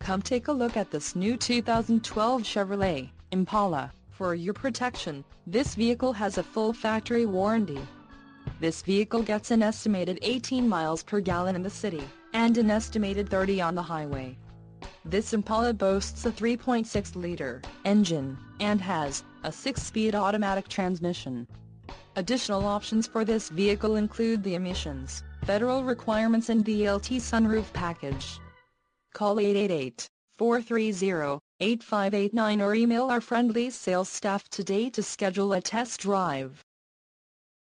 Come take a look at this new 2012 Chevrolet Impala. For your protection, this vehicle has a full factory warranty. This vehicle gets an estimated 18 miles per gallon in the city, and an estimated 30 on the highway. This Impala boasts a 3.6-liter engine, and has a 6-speed automatic transmission. Additional options for this vehicle include the emissions, federal requirements and the LT sunroof package. Call 888-430-8589 or email our friendly sales staff today to schedule a test drive.